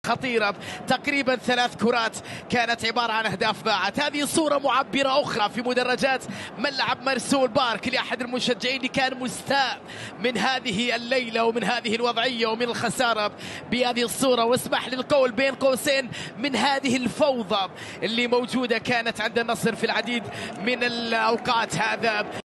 خطيرة، تقريبا 3 كرات كانت عبارة عن أهداف ضاعت. هذه صورة معبرة أخرى في مدرجات ملعب مرسول بارك لأحد المشجعين اللي كان مستاء من هذه الليلة ومن هذه الوضعية ومن الخسارة بهذه الصورة، واسمح للقول بين قوسين من هذه الفوضى اللي موجودة كانت عند النصر في العديد من الأوقات. هذا